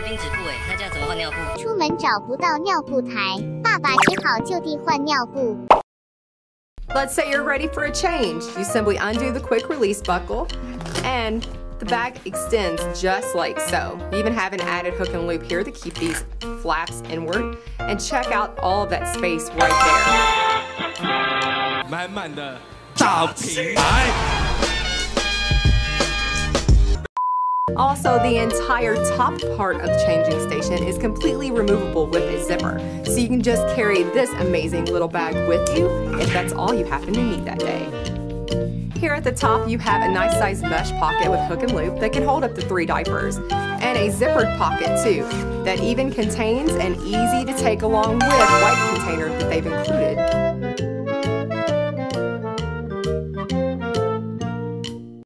冰止步那这样怎么换尿布？ 出门找不到尿布台，爸爸只好就地换尿布。 Let's say you're ready for a change. You simply undo the quick release buckle and the bag extends just like so. You even have an added hook and loop here to keep these flaps inward. And check out all of that space right there. 满满的大平台。 Also, the entire top part of the changing station is completely removable with a zipper. So you can just carry this amazing little bag with you if that's all you happen to need that day. Here at the top, you have a nice sized mesh pocket with hook and loop that can hold up to 3 diapers. And a zippered pocket too, that even contains an easy to take along with wipe container that they've included.